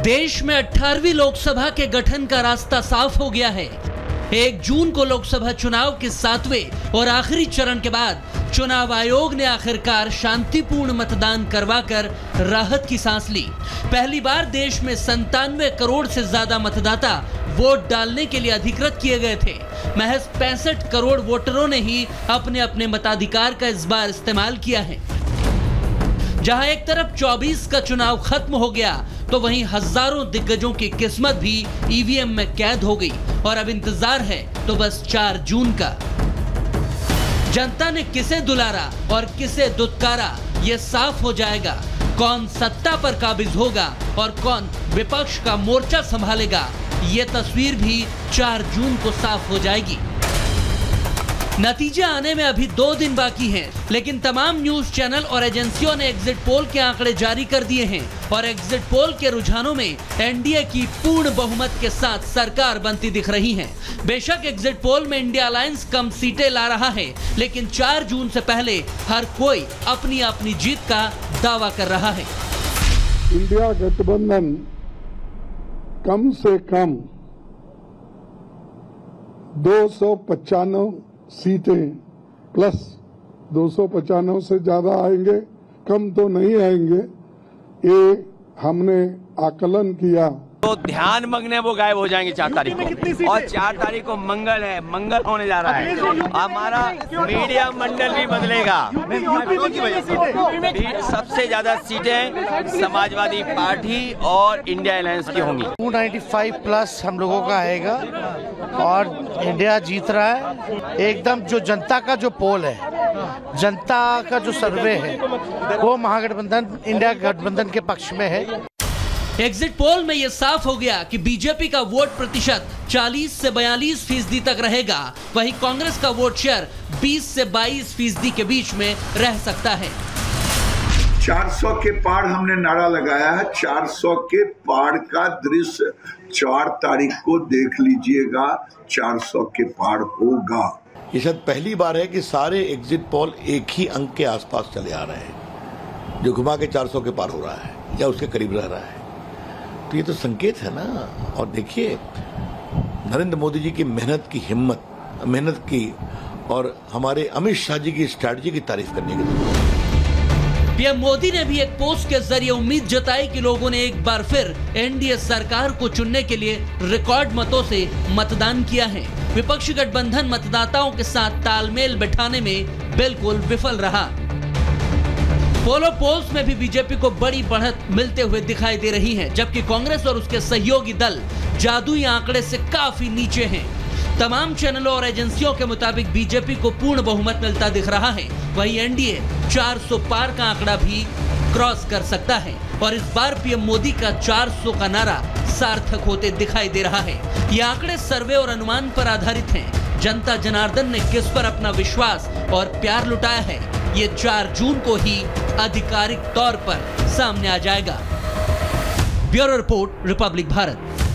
देश में 18वीं लोकसभा के गठन का रास्ता साफ हो गया है। 1 जून को लोकसभा चुनाव के 7वें और आखिरी चरण के बाद चुनाव आयोग ने आखिरकार शांतिपूर्ण मतदान करवाकर राहत की सांस ली। पहली बार देश में 97 करोड़ से ज्यादा मतदाता वोट डालने के लिए अधिकृत किए गए थे। महज 65 करोड़ वोटरों ने ही अपने अपने मताधिकार का इस बार इस्तेमाल किया है। जहां एक तरफ 24 का चुनाव खत्म हो गया, तो वहीं हजारों दिग्गजों की किस्मत भी ईवीएम में कैद हो गई और अब इंतजार है तो बस 4 जून का। जनता ने किसे दुलारा और किसे दुत्कारा, ये साफ हो जाएगा। कौन सत्ता पर काबिज होगा और कौन विपक्ष का मोर्चा संभालेगा, ये तस्वीर भी 4 जून को साफ हो जाएगी। नतीजे आने में अभी 2 दिन बाकी हैं, लेकिन तमाम न्यूज चैनल और एजेंसियों ने एग्जिट पोल के आंकड़े जारी कर दिए हैं और एग्जिट पोल के रुझानों में एनडीए की पूर्ण बहुमत के साथ सरकार बनती दिख रही है। बेशक एग्जिट पोल में इंडिया अलायंस कम सीटें ला रहा है, लेकिन 4 जून से पहले हर कोई अपनी अपनी जीत का दावा कर रहा है। इंडिया गठबंधन कम से कम 295 सीटें प्लस 295 से ज्यादा आएंगे, कम तो नहीं आएंगे, ये हमने आकलन किया। तो ध्यान मग्न वो गायब हो जाएंगे 4 तारीख को, और 4 तारीख को मंगल है, मंगल होने जा रहा है। हमारा मीडिया मंडल भी बदलेगा। सबसे ज्यादा सीटें समाजवादी पार्टी और इंडिया अलायंस की होंगी। 295 प्लस हम लोगों का आएगा और इंडिया जीत रहा है। एकदम जो जनता का जो पोल है, जनता का जो सर्वे है, वो महागठबंधन इंडिया गठबंधन के पक्ष में है। एग्जिट पोल में यह साफ हो गया कि बीजेपी का वोट प्रतिशत 40 से 42% तक रहेगा, वहीं कांग्रेस का वोट शेयर 20 से 22% के बीच में रह सकता है। 400 के पार हमने नारा लगाया है। 400 के पार का दृश्य 4 तारीख को देख लीजिएगा, 400 के पार होगा। ये शायद पहली बार है कि सारे एग्जिट पोल एक ही अंक के आसपास चले आ रहे हैं, जो घुमा के 400 के पार हो रहा है या उसके करीब रह रहा है। तो ये तो संकेत है ना। और देखिए, नरेंद्र मोदी जी की मेहनत की और हमारे अमित शाह जी की स्ट्रैटेजी की तारीफ करने की। पीएम मोदी ने भी एक पोस्ट के जरिए उम्मीद जताई कि लोगों ने एक बार फिर एनडीए सरकार को चुनने के लिए रिकॉर्ड मतों से मतदान किया है। विपक्षी गठबंधन मतदाताओं के साथ तालमेल बिठाने में बिल्कुल विफल रहा। पोलो पोल्स में भी बीजेपी को बड़ी बढ़त मिलते हुए दिखाई दे रही है, जबकि कांग्रेस और उसके सहयोगी दल जादुई आंकड़े से काफी नीचे हैं। तमाम चैनलों और एजेंसियों के मुताबिक बीजेपी को पूर्ण बहुमत मिलता दिख रहा है, वहीं एनडीए 400 पार का आंकड़ा भी क्रॉस कर सकता है और इस बार पीएम मोदी का 400 का नारा सार्थक होते दिखाई दे रहा है। ये आंकड़े सर्वे और अनुमान पर आधारित हैं। जनता जनार्दन ने किस पर अपना विश्वास और प्यार लुटाया है, ये 4 जून को ही आधिकारिक तौर पर सामने आ जाएगा। Bureau report, Republic Bharat.